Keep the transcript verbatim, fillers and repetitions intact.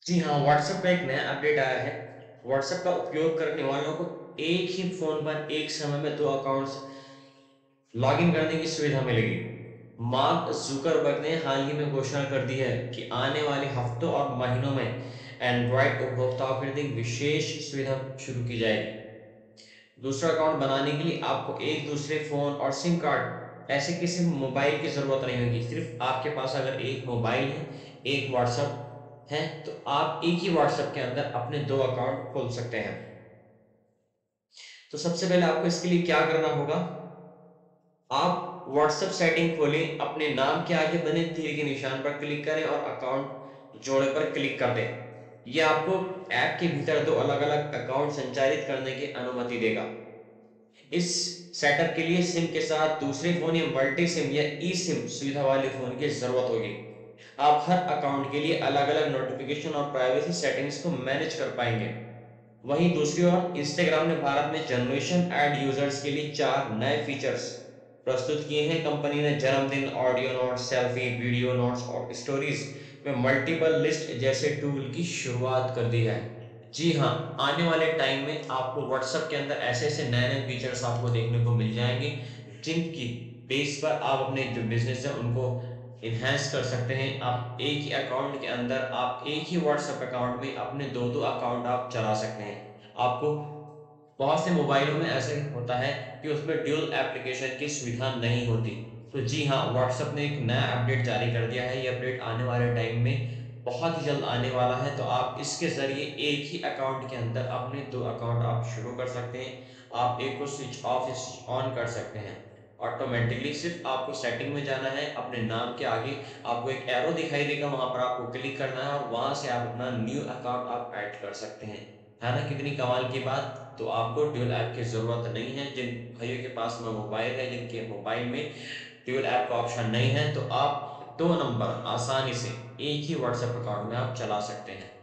जी हाँ, व्हाट्सएप का एक नया अपडेट आया है। व्हाट्सएप का उपयोग करने वालों को एक ही फ़ोन पर एक समय में दो अकाउंट्स लॉगिन करने की सुविधा मिलेगी। मार्क ज़ुकरबर्ग ने हाल ही में घोषणा कर दी है कि आने वाले हफ्तों और महीनों में एंड्रॉयड उपभोक्ताओं के लिए एक विशेष सुविधा शुरू की जाएगी। दूसरा अकाउंट बनाने के लिए आपको एक दूसरे फ़ोन और सिम कार्ड ऐसे किसी मोबाइल की ज़रूरत नहीं होगी। सिर्फ़ आपके पास अगर एक मोबाइल है, एक व्हाट्सएप है, तो आप एक ही व्हाट्सएप के अंदर अपने दो अकाउंट खोल सकते हैं। तो सबसे पहले आपको इसके लिए क्या करना होगा? आप व्हाट्सएप सेटिंग खोलें, अपने नाम के आगे बने तीर के निशान पर क्लिक करें और अकाउंट जोड़े पर क्लिक कर दें। ये आपको ऐप के भीतर दो अलग-अलग अकाउंट संचालित करने की अनुमति देगा। इस सेटअप के लिए सिम के साथ दूसरे फ़ोन या मल्टी सिम या ई सिम सुविधा वाले फ़ोन की ज़रूरत होगी। आप हर अकाउंट के लिए अलग-अलग नोटिफ़िकेशन और प्राइवेसी सेटिंग्स को मैनेज कर पाएँगे। वहीं दूसरी ओर इंस्टाग्राम ने भारत में जनरेशन एड यूजर्स के लिए चार नए फीचर्स प्रस्तुत किए हैं। कंपनी ने जन्मदिन, audio notes, selfie, video notes और स्टोरीज में मल्टीपल लिस्ट जैसे टूल की शुरुआत कर दी है। जी हाँ, आने वाले टाइम में आपको व्हाट्सएप के अंदर ऐसे-ऐसे नए-नए फीचर्स आपको देखने को मिल जाएँगे, जिनकी बेस पर आप अपने जो बिज़नेस है उनको एनहांस कर सकते हैं। आप एक ही अकाउंट के अंदर आप एक ही व्हाट्सएप अकाउंट में अपने दो दो अकाउंट आप चला सकते हैं। आपको बहुत से मोबाइलों में ऐसे होता है कि उसमें ड्यूल एप्लीकेशन की सुविधा नहीं होती। तो जी हाँ, व्हाट्सएप ने एक नया अपडेट जारी कर दिया है। ये अपडेट आने वाले टाइम में बहुत ही जल्द आने वाला है। तो आप इसके ज़रिए एक ही अकाउंट के अंदर अपने दो अकाउंट आप शुरू कर सकते हैं। आप एक को स्विच ऑफ या स्विच ऑन कर सकते हैं। ऑटोमैटिकली सिर्फ़ आपको सेटिंग में जाना है, अपने नाम के आगे आपको एक एरो दिखाई देगा, वहाँ पर आपको क्लिक करना है और वहाँ से आप अपना न्यू अकाउंट आप ऐड कर सकते हैं। है ना कितनी कमाल की बात? तो आपको ड्यूल ऐप की ज़रूरत नहीं है। जिन भाइयों के पास में मोबाइल है, जिनके मोबाइल में ड्यूल ऐप का ऑप्शन नहीं है, तो आप दो नंबर आसानी से एक ही व्हाट्सएप अकाउंट में आप चला सकते हैं।